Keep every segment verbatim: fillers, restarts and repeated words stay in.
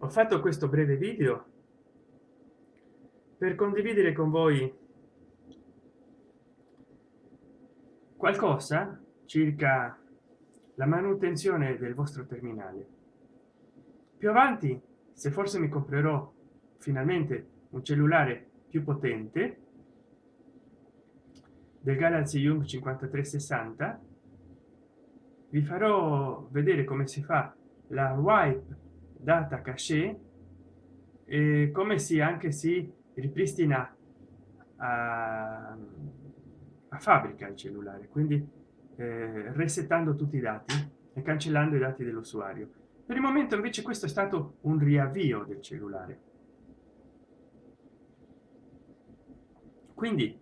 Ho fatto questo breve video per condividere con voi qualcosa circa la manutenzione del vostro terminale. Più avanti, se forse mi comprerò finalmente un cellulare più potente del Galaxy Young cinquantatré sessanta, vi farò vedere come si fa la wipe data cache e come si anche si ripristina a, a fabbrica il cellulare, quindi eh, resettando tutti i dati e cancellando i dati dell'usuario. Per il momento invece questo è stato un riavvio del cellulare, quindi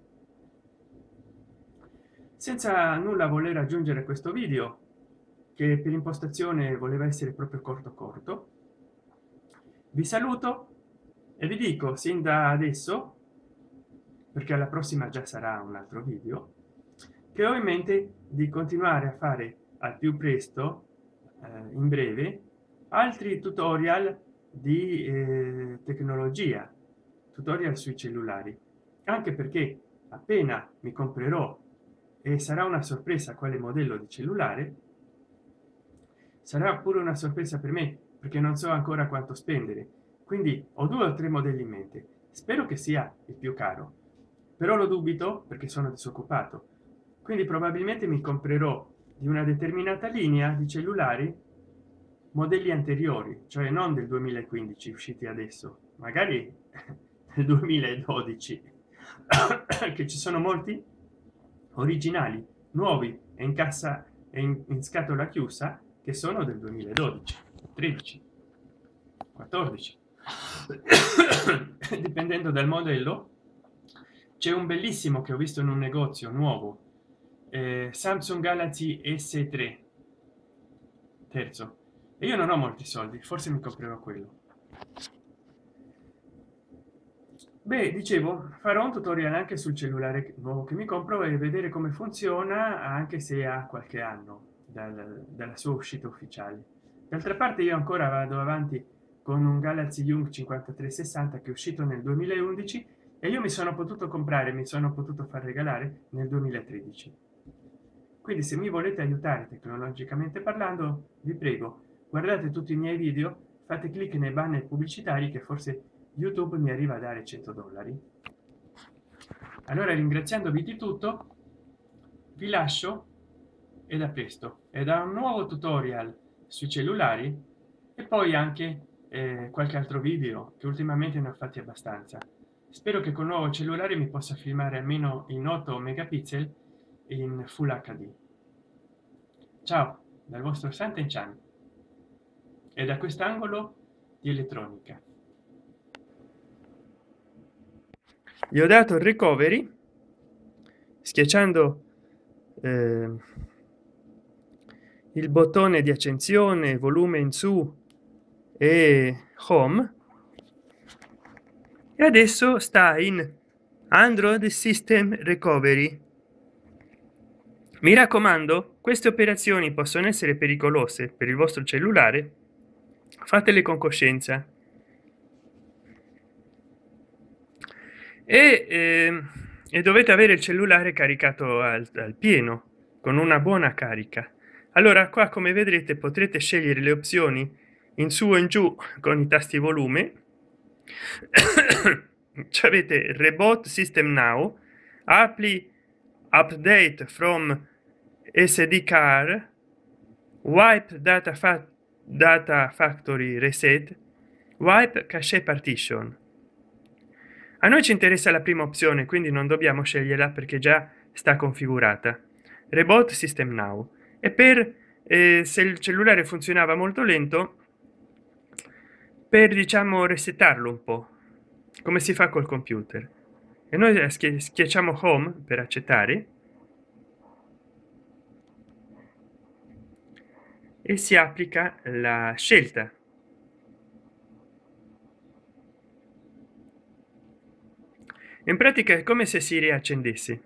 senza nulla voler aggiungere questo video, che per impostazione voleva essere proprio corto corto, vi saluto e vi dico sin da adesso, perché alla prossima già sarà un altro video, che ho in mente di continuare a fare al più presto, eh, in breve, altri tutorial di eh, tecnologia, tutorial sui cellulari, anche perché appena mi comprerò, e sarà una sorpresa quale modello di cellulare, sarà pure una sorpresa per me, perché non so ancora quanto spendere, quindi ho due o tre modelli in mente. Spero che sia il più caro, però lo dubito perché sono disoccupato, quindi probabilmente mi comprerò di una determinata linea di cellulari modelli anteriori, cioè non del duemilaquindici usciti adesso, magari del duemiladodici, che ci sono molti originali nuovi e in cassa e in, in scatola chiusa che sono del duemiladodici, tredici, quattordici. Dipendendo dal modello. C'è un bellissimo che ho visto in un negozio nuovo, eh, Samsung Galaxy S tre terzo, e io non ho molti soldi, forse mi comprerò quello. Beh, dicevo, farò un tutorial anche sul cellulare nuovo che mi compro e vedere come funziona, anche se ha qualche anno dal- dalla sua uscita ufficiale. D'altra parte io ancora vado avanti con un Galaxy Young cinquantatré sessanta che è uscito nel duemilaundici e io mi sono potuto comprare, mi sono potuto far regalare nel duemilatredici. Quindi se mi volete aiutare tecnologicamente parlando, vi prego, guardate tutti i miei video, fate clic nei banner pubblicitari che forse YouTube mi arriva a dare cento dollari. Allora, ringraziandovi di tutto, vi lascio e da presto e da un nuovo tutorial sui cellulari e poi anche eh, qualche altro video che ultimamente ne ho fatti abbastanza. Spero che con il nuovo cellulare mi possa filmare almeno in otto megapixel in full H D. Ciao dal vostro Santen Chan e da quest'angolo di elettronica. Gli ho dato il recovery schiacciando eh, il bottone di accensione, volume in su e home, e adesso sta in Android System Recovery. Mi raccomando, queste operazioni possono essere pericolose per il vostro cellulare, fatele con coscienza. E, eh, e dovete avere il cellulare caricato al, al pieno con una buona carica. Allora qua, come vedrete, potrete scegliere le opzioni in su e in giù con i tasti volume. Avete Reboot System Now, Apply Update from S D Car, Wipe Data, fa data Factory Reset, Wipe Cache Partition. A noi ci interessa la prima opzione, quindi non dobbiamo sceglierla perché già sta configurata. Reboot System Now. E per eh, se il cellulare funzionava molto lento, per diciamo resettarlo un po', come si fa col computer. E noi schi schiacciamo Home per accettare e si applica la scelta. In pratica è come se si riaccendesse.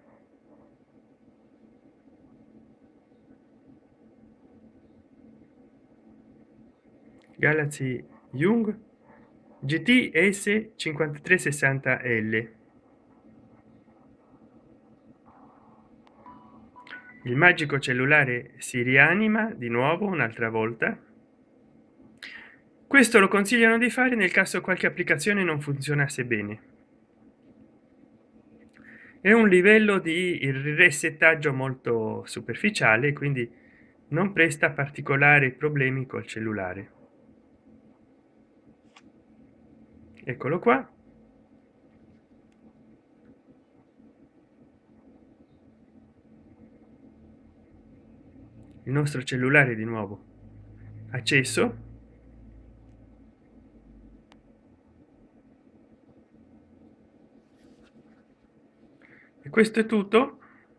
Galaxy Young G T S cinquantatré sessanta L. Il magico cellulare si rianima di nuovo un'altra volta. Questo lo consigliano di fare nel caso qualche applicazione non funzionasse bene. È un livello di resettaggio molto superficiale, quindi non presta particolari problemi col cellulare. Eccolo qua. Il nostro cellulare di nuovo acceso. E questo è tutto.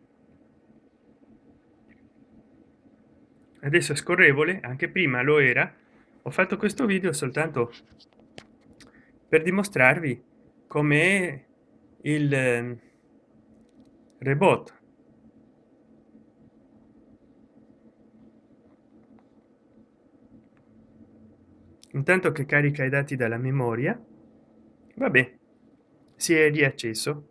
Adesso è scorrevole, anche prima lo era. Ho fatto questo video soltanto per dimostrarvi come il eh, rebot intanto che carica i dati dalla memoria, vabbè, si è riacceso.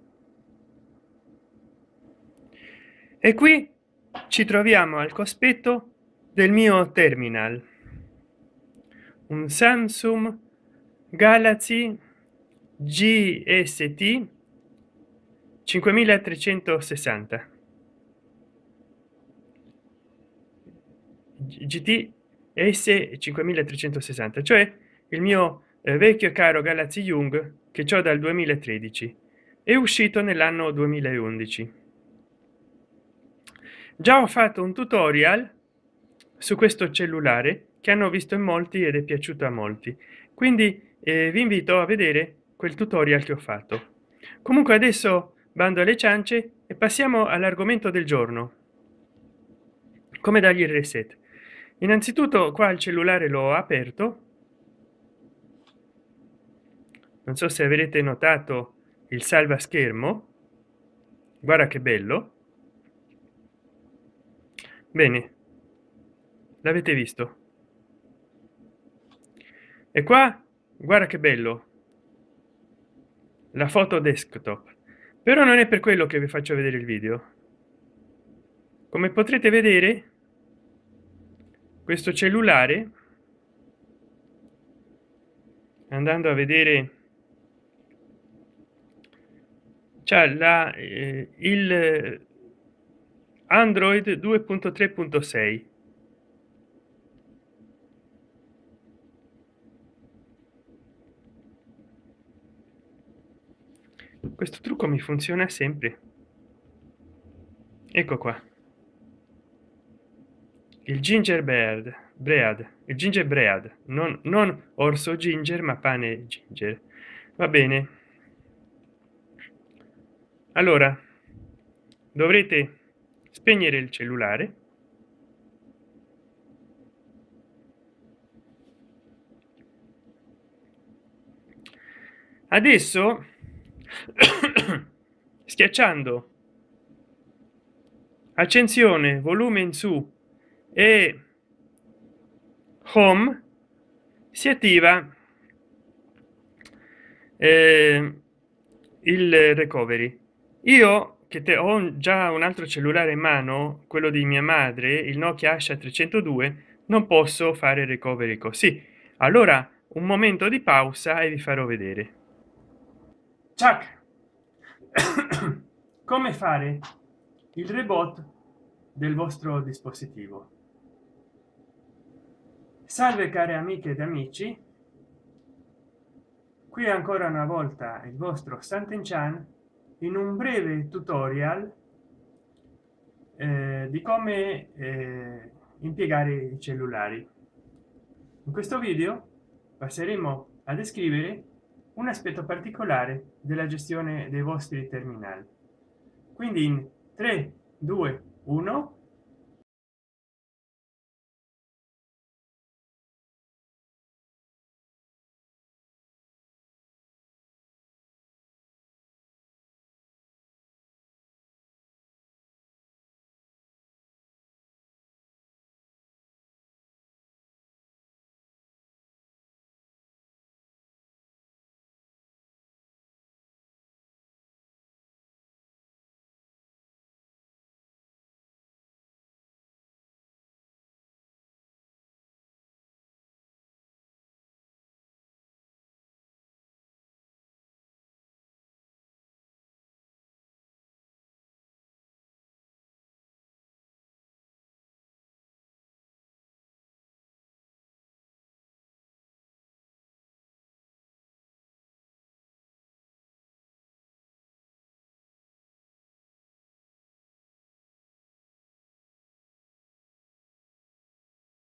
E qui ci troviamo al cospetto del mio terminal, un Samsung Galaxy G S T cinquemilatrecentosessanta G T S cinquemilatrecentosessanta, cioè il mio eh, vecchio caro Galaxy Young che ho dal duemilatredici, è uscito nell'anno duemilaundici. Già ho fatto un tutorial su questo cellulare che hanno visto in molti ed è piaciuto a molti, quindi eh, vi invito a vedere quel tutorial che ho fatto. Comunque adesso bando alle ciance e passiamo all'argomento del giorno: come dargli il reset. Innanzitutto qua il cellulare l'ho aperto, non so se avrete notato il salva schermo, guarda che bello. Bene, l'avete visto? E qua guarda che bello, la foto desktop. Però non è per quello che vi faccio vedere il video. Come potrete vedere, questo cellulare, andando a vedere, c'è la eh, il Android due punto tre punto sei. Questo trucco mi funziona sempre. Ecco qua il gingerbread bread il gingerbread, non non orso ginger ma pane ginger. Va bene, allora dovrete spegnere il cellulare, adesso schiacciando accensione, volume in su e home si attiva eh, il recovery. Io che te ho già un altro cellulare in mano, quello di mia madre, il Nokia Asha trecentodue, non posso fare recovery così. Allora un momento di pausa e vi farò vedere. Ciak. Come fare il reboot del vostro dispositivo. Salve care amiche ed amici, qui ancora una volta il vostro Sant'Enchan in un breve tutorial eh, di come eh, impiegare i cellulari. In questo video passeremo a descrivere un aspetto particolare della gestione dei vostri terminali. Quindi in tre due uno